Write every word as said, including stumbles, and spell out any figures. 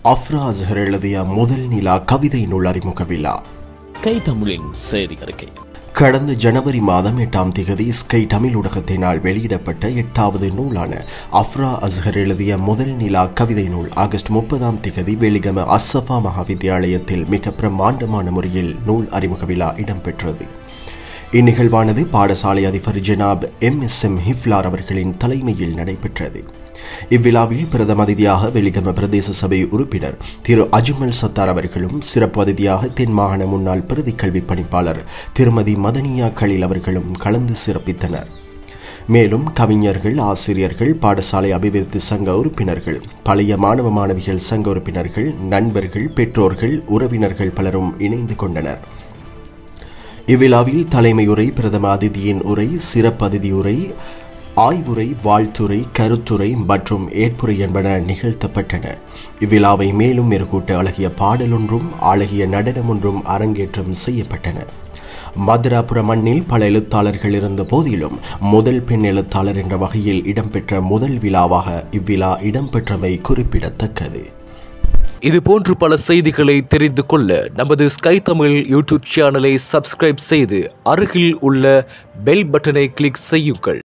Afra Azhar எழுதிய முதல் நிலா கவிதை நூல் அறிமுக விழா. ஸ்கை தமிழின் செய்தி அறிக்கை. கடந்த ஜனவரி மாதம் எட்டாம் திகதி ஸ்கை தமிழ் ஊடகத்தினால் வெளியிடப்பட்ட எட்டாவது நூலான அஃப்ரா அஸ்ஹர் எழுதிய முதல் நிலா கவிதை நூல் ஆகஸ்ட் முப்பதாம் திகதி வெலிகம அஸ்ஸஃபா மகாவித்தியாலயத்தில் மிக பிரமாண்டமான முறையில் நூல் அறிமுக விழா இடம்பெற்றது. இந்நிகழ்வானது பாடசாலை அதிபர் ஜனாப் எம் எஸ் எம் ஹிஃப்லார் அவர்களின் தலைமையில் நடைபெற்றது. இவ்விழாவில் பிரதம அதிதியாக வெலிகம பிரதேச சபை உறுப்பினர் திரு அஜ்மல் சத்தார் அவர்களும், சிறப்பு அதிதியாக தென் மாகாண முன்னாள் பிரதி கல்வி பணிப்பாளர் திருமதி மதனியா கலீல் அவர்களும் கலந்து சிறப்பித்தனர். மேலும் கவிஞர்கள், ஆசிரியர்கள், பாடசாலை அபிவிருத்தி சங்க உறுப்பினர்கள், பழைய மாணவ மாணவிகள் சங்க உறுப்பினர்கள், நண்பர்கள், பெற்றோர்கள், உறவினர்கள் பலரும் இணைந்து கொண்டனர். இவ்விழாவில் தலைமையுரை, பிரதம அதிதியின் உரை, சிறப்பு அதிதி உரை, ஆய்வுரை, வாழ்த்துரை, கருத்துரை மற்றும் ஏற்புரை என்பன நிகழ்த்தப்பட்டன. இவ்விழாவை மேலும் மெருகூட்ட அழகிய பாடலொன்றும் அழகிய நடனம் ஒன்றும் அரங்கேற்றம் செய்யப்பட்டன. மதுராபுர மண்ணில் பல எழுத்தாளர்கள் இருந்த போதிலும் முதல் பெண் எழுத்தாளர் என்ற வகையில் இடம்பெற்ற முதல் விழாவாக இவ்விழா இடம்பெற்றமை குறிப்பிடத்தக்கது. இதுபோன்று பல செய்திகளை தெரிந்து கொள்ள நமது ஸ்கை தமிழ் யூடியூப் சேனலை சப்ஸ்கிரைப் செய்து அருகில் உள்ள பெல் பட்டனை கிளிக் செய்யுங்கள்.